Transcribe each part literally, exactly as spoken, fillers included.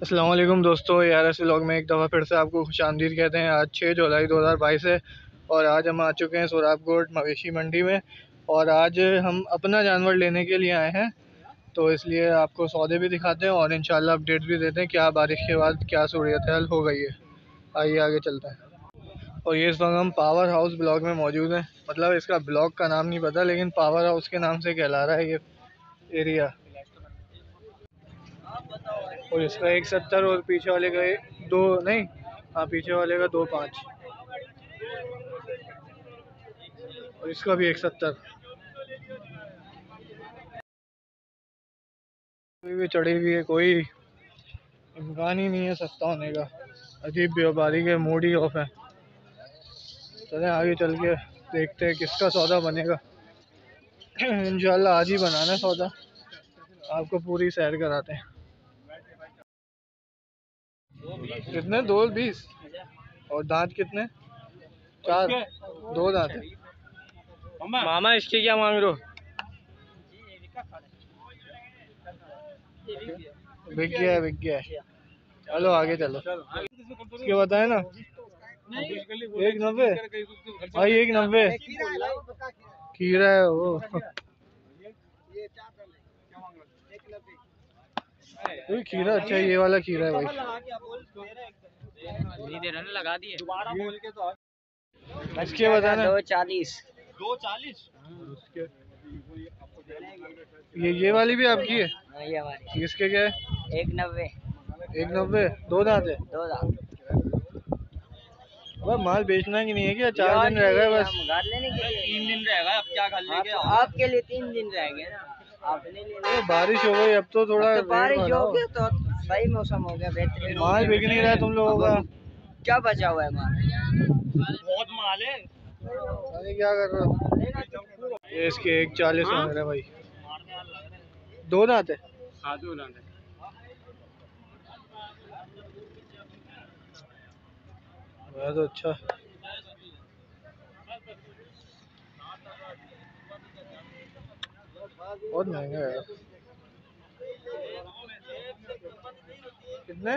अस्सलाम वालेकुम दोस्तों, यार ऐसे व्लॉग में एक दफ़ा फिर से आपको खुशामदीद कहते हैं। आज छः जुलाई दो हज़ार बाईस है और आज हम आ चुके हैं सोराबकोट मवेशी मंडी में। और आज हम अपना जानवर लेने के लिए आए हैं, तो इसलिए आपको सौदे भी दिखाते हैं और इंशाल्लाह अपडेट भी देते हैं क्या बारिश के बाद क्या सूरत हाल हो गई है। आइए आगे चलते हैं। और ये इस वक्त हम पावर हाउस ब्लॉक में मौजूद हैं। मतलब इसका ब्लॉक का नाम नहीं पता, लेकिन पावर हाउस के नाम से कहला रहा है ये एरिया। और इसका एक सत्तर और पीछे वाले का एक दो नहीं, हाँ पीछे वाले का दो पाँच। और इसका भी एक सत्तर। कोई भी चढ़ी हुई है, कोई इम्कान ही नहीं है सस्ता होने का। अजीब व्यापारी के मूड ही ऑफ है। चले आगे चल के देखते हैं किसका सौदा बनेगा। इंशाल्लाह आज ही बनाना सौदा, आपको पूरी सैर कराते हैं। कितने? दो बीस। और दांत कितने? चार। दो दांत है। मामा इसके क्या मांग रहे हो? बिक गया है, बिक गया है। चलो आगे चलो। इसके बताए ना एक नब्बे भाई, एक नब्बे खीरा है वो। तो खीरा अच्छा है, ये वाला खीरा है भाई। नहीं दे रहा ना, लगा दिए। इसके बताना दो चालीस। दो चालीस। ये ये वाली भी आपकी है? ये वाली। इसके क्या है? एक नब्बे। एक नब्बे। दो दांत है? दो दांत। अब माल बेचना की नहीं है क्या? चार दिन रह गए बस। घर लेने के लिए तीन दिन रह गए। अब क्या घर लेके आओ? आपके लिए तीन दिन रह गए ना, आपने लिए। बारिश हो गई अब तो थोड़ा तो बारिश हो गया तो सही मौसम हो गया, बेहतरीन। माल बिक नहीं रहा है तुम लोगों का? क्या बचा हुआ है माल? बहुत माल है। अरे क्या कर रहे हो? ये इसके एक चालीस मांग रहे हैं भाई। दो दांत है? हाँ दो दांत है। तो अच्छा। बहुत महंगा है यार। कितने?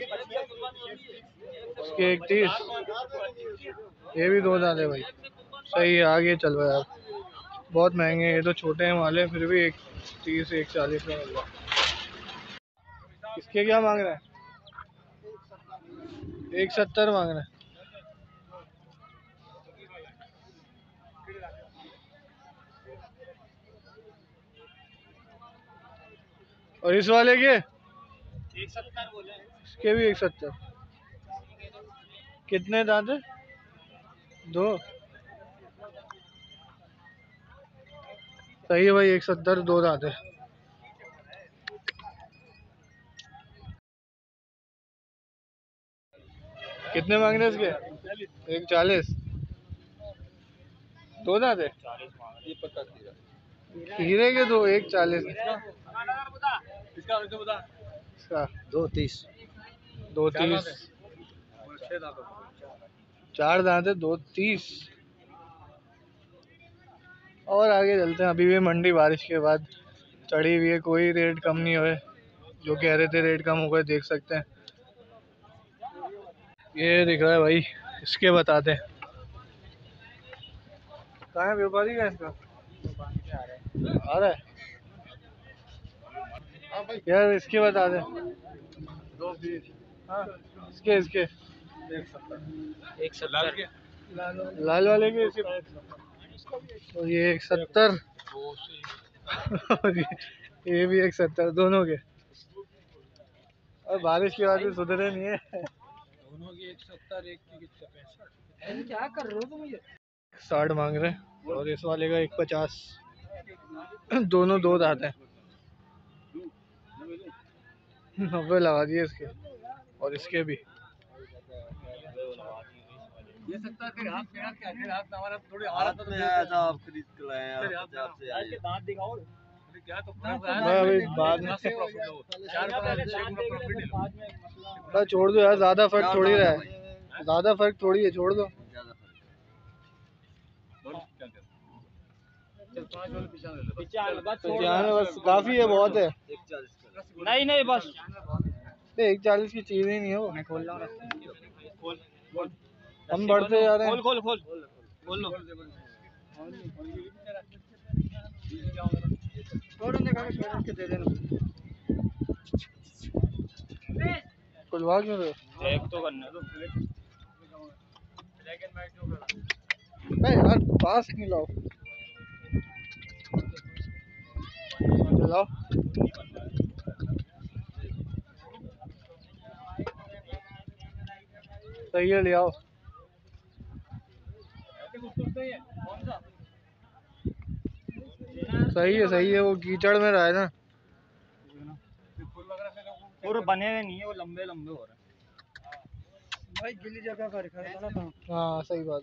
इसके एक तीस। ये भी दो दांत है भाई। सही है, आगे चलो यार। बहुत महंगे हैं ये तो, छोटे हैं वाले, फिर भी एक तीस एक चालीस में मिल रहा। इसके क्या मांग रहे हैं? एक सत्तर मांग रहे हैं। और इस वाले के एक सत्तर बोले। इसके भी एक सत्तर। कितने दांत है? दो। सही है भाई, एक सत्तर दो दांत है। कितने मांग रहे हैं इसके? एक चालीस। दो दांत है? खीरे के दो, एक चालीस। इसका दो तीस। दो तीस। चार दांत है, दो तीस। और आगे चलते हैं। अभी भी मंडी बारिश के बाद चढ़ी हुई है, कोई रेट कम नहीं हुए। जो कह रहे थे रेट कम हो गए, देख सकते हैं। ये दिख रहा है भाई, इसके बताते हैं। कहाँ है व्यापारी का? इसका आ रहा है यार, इसके बता दे। दो बीस। हाँ इसके इसके एक सत्तर। लाल वाले के इसके। तो ये एक सत्तर और ये, ये भी एक सत्तर, दोनों के। और बारिश की वजह से सुधरे नहीं है दोनों की। एक सत्तर, एक की पैंसठ। क्या कर रहे हो तुम? ये साठ मांग रहे हैं और इस वाले का एक पचास। दोनों दो दांत हैं। नब्बे लगा दिए इसके और इसके भी। ये सकता है हाथ में, क्या है हाथ में हमारा थोड़ी हालत में आया था, आप खरीद के लाए हैं पंजाब से आए हैं। दांत दिखाओ क्या, तो बाद में बस छोड़ दो यार, ज्यादा फर्क थोड़ी रहा है। ज्यादा फर्क थोड़ी है, छोड़ दो। बस काफी है, बहुत है। नहीं नहीं बस एक चालीस की चीज ही नहीं है वो। मैं खोल रहा हूँ। खोल खोल। हम बढ़ते जा रहे हैं। खोल खोल खोल खोल लो। दे देना। खुलवा क्यों रहे? चेक तो करने दो। नहीं यार पास नहीं लाओ। चलाओ। सही है ले आओ। सही है सही है वो कीचड़ में रहा है ना। पूरे बने हुए नहीं है वो लंबे लंबे हो रहे हैं भाई गिली जगह का रखा है ना। हाँ सही बात।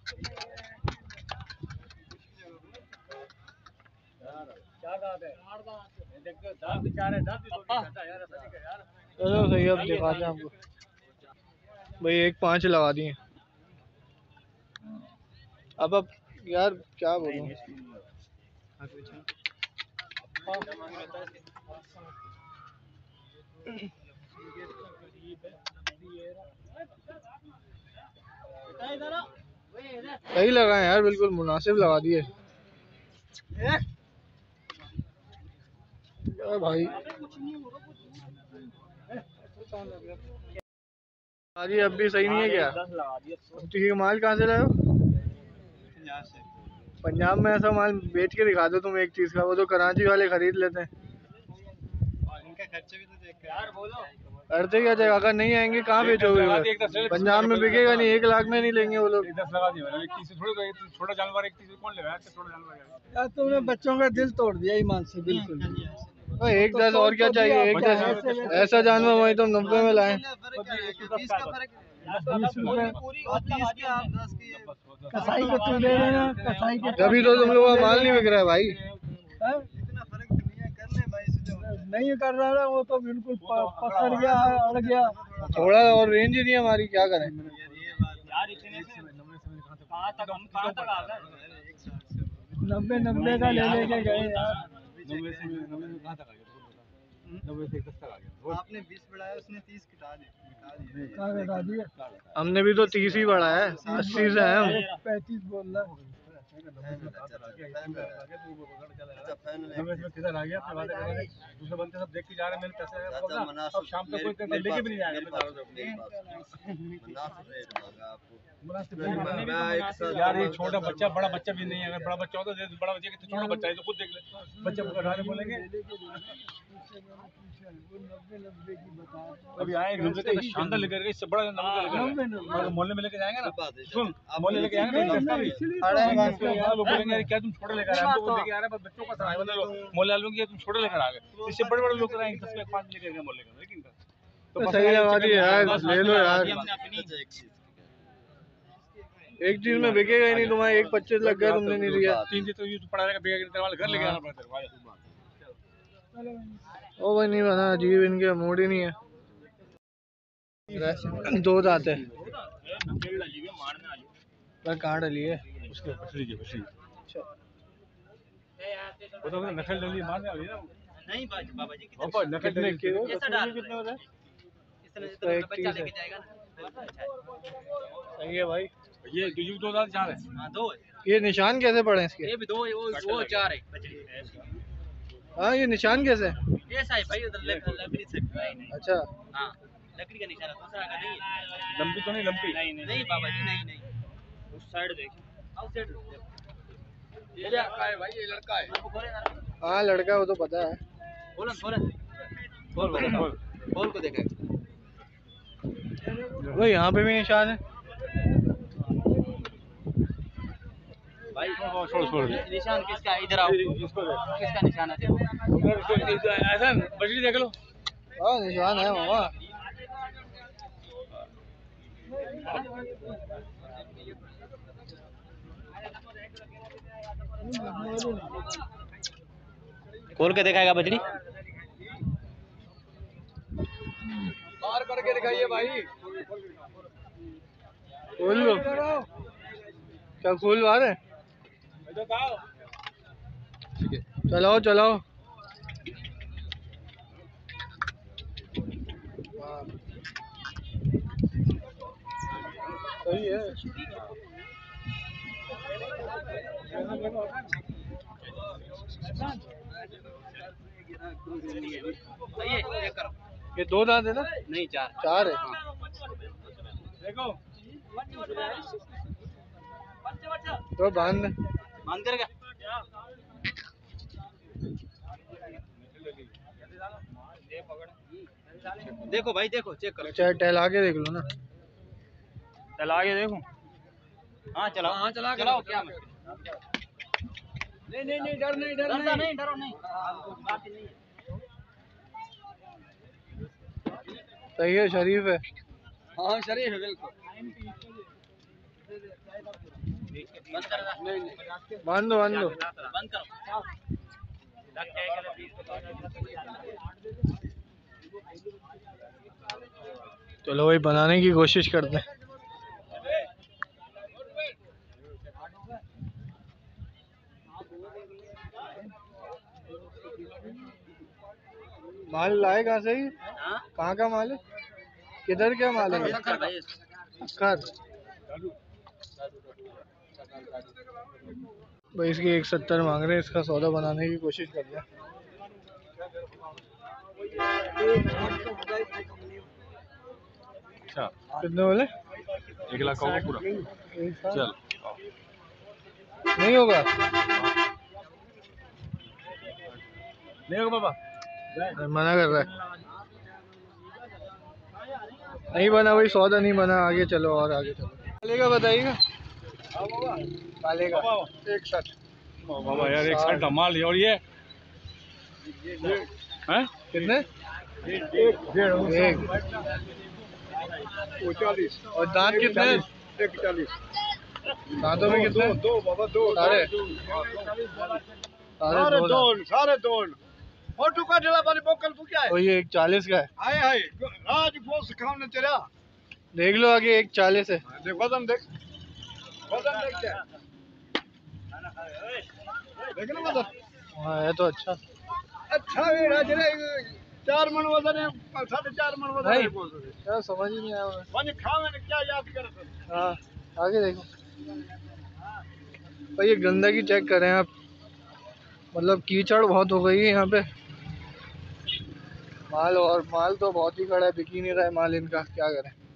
चलो सही है अब दिखाते हैं आपको। भाई एक पाँच लगा दिए। अब अब यार क्या बोलूं। सही लगा है यार बिल्कुल मुनासिब लगा दिए। भाई अरे अब भी सही नहीं है क्या? ठीक है माल कहाँ से लाए हो? पंजाब में ऐसा माल बेच के दिखा दो तुम एक चीज का, वो तो कराची वाले खरीद लेते हैं। इनके खर्चे भी तो देख के यार बोलो। खर्चे क्या जगह अगर नहीं आएंगे कहाँ बेचोगे? पंजाब में बिकेगा नहीं, एक लाख में नहीं लेंगे वो लोग। दस लगा दिया छोटा जानवर एक कौन लेगा छोटा जानवर यार तुमने बच्चों का दिल तोड़ दिया ईमान से बिल्कुल। एक दस और क्या चाहिए? एक दस ऐसा जानवर वही तो नब्बे में लाए। कसाई को तू दे देना, कसाई के कभी तो तुम लोगों का माल नहीं बिक रहा है भाई। नहीं कर रहा है वो तो बिल्कुल पकड़ गया अड़ गया। थोड़ा और रेंज नहीं है हमारी, क्या करें यार इतने से कहां तक हम कहां तक आ गए? नब्बे नब्बे का ले लेके गए यार। नब्बे से नब्बे में कहां तक आ गया? नब्बे से दस तक आ गया। आपने बीस बढ़ाया उसने तीस घटा दिया। कहाँ घटा दिया? हमने भी तो तीस ही बढ़ाया है, अस्सी से है हम। पैंतीस बोल रहा है। किधर आ गया दूसरे बंदे सब देख के जा रहे हैं मेरे पैसे। अब शाम तक कोई लेके भी नहीं जाएगा यार। ये छोटा बच्चा बड़ा बच्चा भी नहीं है, अगर बड़ा बच्चा होता तो बड़ा बच्चा छोटा बच्चा है तो खुद देख ले। बच्चे को घटाने बोलेंगे अभी आए नब्बे का शानदार लेकर गए, इससे बड़ा नब्बे मोहल्ले में लेके जाएंगे ना। सुन मोहल्ले लेके जाएंगे लोग बोलेंगे क्या तुम छोटे लेकर आए, तो लेके आ रहे हैं बच्चों का सराय वाले लोग मोहल्ले वालों की तुम छोटे लेकर आ गए। इससे बड़े बड़े लोग कराएंगे दस में पाँच लेकर गए मोहल्ले का। लेकिन तो सही लगा दी यार, ले लो यार। एक चीज में बिकेगा ही नहीं तुम्हारे, एक पच्चीस लग गया तुमने नहीं दिया। तीन चीज तो यूं पड़ा रहेगा बिकेगा वाले घर लेके आना पड़ता है। ओ भाई नहीं बना अजीब, इनके मूड ही नहीं है। दो दांत है पर कहाँ डली है उसके नकल डली मारने वाली ना। नहीं बाबा जी कितने कितने होता है? इसका एक तीस है। सही है भाई। ये दो दांत चार है। हाँ दो है। ये निशान कैसे पड़े इसके? ये भी दो है, वो वो चार है बछड़ी। हाँ ये निशान कैसे? ये साइड भाई उधर लकड़ी से। अच्छा हाँ लकड़ी का निशान है, दूसरा का नहीं है। लंबी तो नहीं लंबी? नहीं नहीं, नहीं बाबा जी नहीं नहीं। उस साइड देखिए आउट साइड ये लड़का है भाई, ये लड़का है। हाँ लड़का वो तो पता है। बोलो बोलो बोल बोल बोल को देखा वो यहाँ पे भी निशान है भाई। छोड़ छोड़ निशान किसका है? इधर आओ, किसका निशान है देखो। ऐसा बजरी देख लो। हाँ निशान है मामा। खोल के दिखाएगा बजरी। बाहर करके दिखाइए भाई। खोल लो। क्या खोल बाहर है? चलाओ चलाओ। हाँ सही है। ये दो दांत है ना? नहीं चार चार है। देखो तो बांध दे। मान कर क्या देखो भाई देखो चेक करो चाहे टहला के देख लो ना। चला के देखो हाँ चलाओ हाँ चला के चलाओ क्या मुश्किल नहीं नहीं नहीं डर नहीं डर नहीं नहीं डरो नहीं बात ही नहीं है सही है शरीफ है। हाँ शरीफ है बिल्कुल बंद कर नहीं नहीं बांध दो बांध दो। बंद करो चलो भाई बनाने की कोशिश करते हैं। माल लाए कहाँ से? ही कहाँ का माल है? किधर क्या माल है? खर भाई इसकी एक सत्तर मांग रहे हैं। इसका सौदा बनाने की कोशिश कर रहे हैं। अच्छा कितने बोले? एक लाख होगा पूरा चल नहीं होगा नहीं होगा बाबा मना कर रहा है। नहीं बना भाई सौदा नहीं बना। आगे चलो और आगे चलो। काले का बताइएगा। काले का एक साथ बाबा यार एक साल माल और ये हैं कितने? एक चालीस और दांत कितने? एक चालीस दांतों में कितने? दो बाबा दो सारे सारे दोन सारे दोन फोटो का ढेला पानी बोकल तू क्या है और ये एक चालीस का है। आए आए आज वो सिखाने तेरा देख लो आगे एक चालीस है। देख वजन देख वजन देख क्या देख ना वजन हाँ है तो अच्छा। अच्छा है राज रे चार मन वजन है साढ़े चार मन वजन है क्या समझ ही नहीं आया मुझे। वन खावे ने क्या याद कर हाँ आगे देखो भाई ये गंदगी चेक करें आप। मतलब कीचड़ बहुत हो गई है यहाँ पे। माल और माल तो बहुत ही खड़ा है। बिक ही नहीं रहा है माल इनका। क्या करें।